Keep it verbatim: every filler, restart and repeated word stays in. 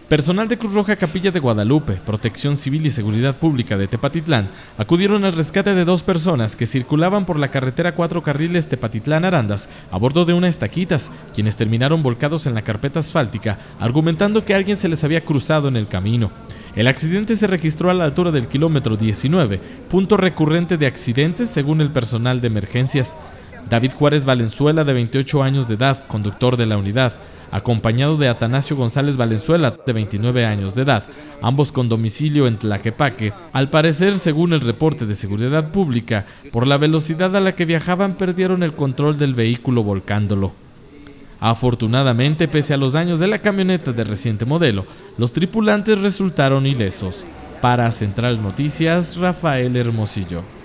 Personal de Cruz Roja Capilla de Guadalupe, Protección Civil y Seguridad Pública de Tepatitlán acudieron al rescate de dos personas que circulaban por la carretera cuatro carriles Tepatitlán-Arandas a bordo de una estaquitas, quienes terminaron volcados en la carpeta asfáltica, argumentando que alguien se les había cruzado en el camino. El accidente se registró a la altura del kilómetro diecinueve, punto recurrente de accidentes según el personal de emergencias. David Juárez Valenzuela, de veintiocho años de edad, conductor de la unidad, acompañado de Atanasio González Valenzuela, de veintinueve años de edad, ambos con domicilio en Tlaquepaque, al parecer, según el reporte de Seguridad Pública, por la velocidad a la que viajaban perdieron el control del vehículo volcándolo. Afortunadamente, pese a los daños de la camioneta de reciente modelo, los tripulantes resultaron ilesos. Para Central Noticias, Rafael Hermosillo.